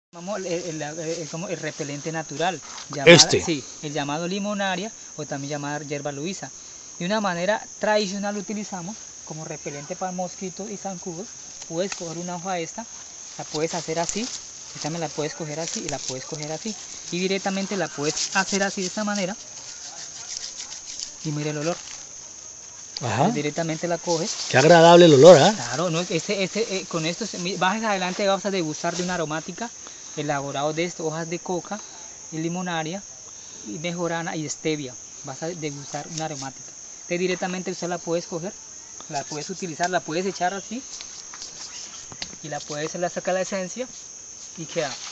Llamamos como el repelente natural, Sí, el llamado limonaria o también llamada hierba luisa. De una manera tradicional utilizamos como repelente para mosquitos y zancudos. Puedes coger una hoja esta, la puedes hacer así, esta me la puedes coger así y la puedes coger así. Y directamente la puedes hacer así de esta manera. Y mire el olor. ajá. Directamente la coges. Qué agradable el olor, ¿ah? Claro, no, con esto, más adelante vas a degustar de una aromática elaborado de hojas de coca y limonaria y mejorana y stevia. Vas a degustar una aromática. Entonces directamente usted la puedes coger, la puedes utilizar, la puedes echar así y la puedes sacar la esencia y queda.